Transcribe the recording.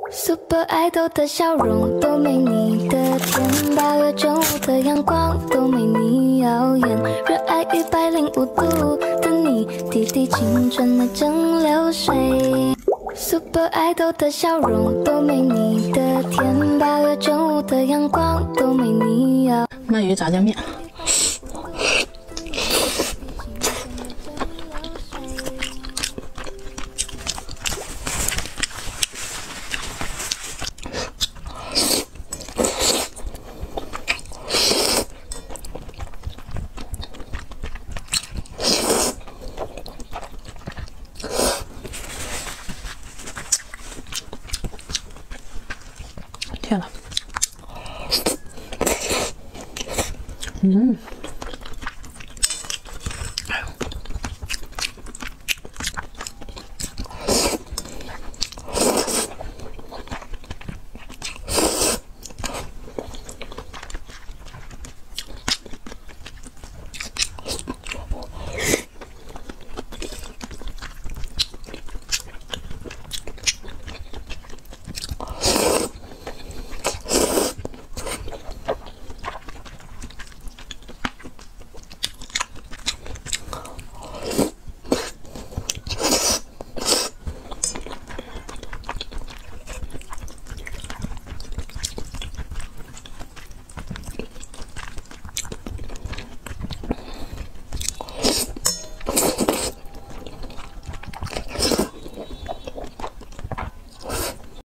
Super idol 的笑容都没你的甜，8月正午的阳光都没你耀眼，热爱105度的你，滴滴青春的蒸馏水。Super idol 的笑容都没你的甜，8月正午的阳光都没你耀。 鳗鱼炸酱面。 天呐，